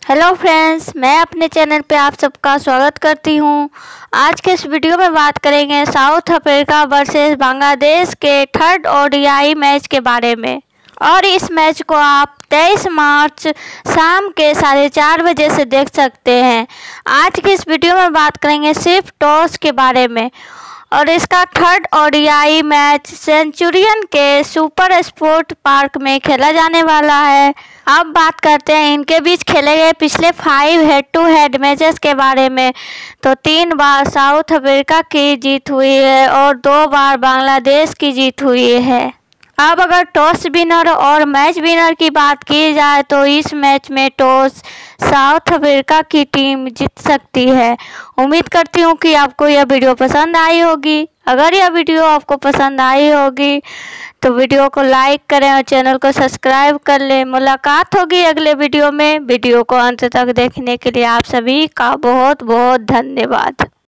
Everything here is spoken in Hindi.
हेलो फ्रेंड्स, मैं अपने चैनल पे आप सबका स्वागत करती हूँ। आज के इस वीडियो में बात करेंगे साउथ अफ्रीका वर्सेस बांग्लादेश के थर्ड ओडीआई मैच के बारे में। और इस मैच को आप 23 मार्च शाम के 4:30 बजे से देख सकते हैं। आज की इस वीडियो में बात करेंगे सिर्फ टॉस के बारे में। और इसका थर्ड ओडीआई मैच सेंचुरियन के सुपर स्पोर्ट पार्क में खेला जाने वाला है। अब बात करते हैं इनके बीच खेले गए पिछले 5 हेड टू हेड मैचेस के बारे में। तो 3 बार साउथ अफ्रीका की जीत हुई है और 2 बार बांग्लादेश की जीत हुई है। अब अगर टॉस विनर और मैच विनर की बात की जाए तो इस मैच में टॉस साउथ अफ्रीका की टीम जीत सकती है। उम्मीद करती हूँ कि आपको यह वीडियो पसंद आई होगी। अगर यह वीडियो आपको पसंद आई होगी तो वीडियो को लाइक करें और चैनल को सब्सक्राइब कर लें। मुलाकात होगी अगले वीडियो में। वीडियो को अंत तक देखने के लिए आप सभी का बहुत बहुत धन्यवाद।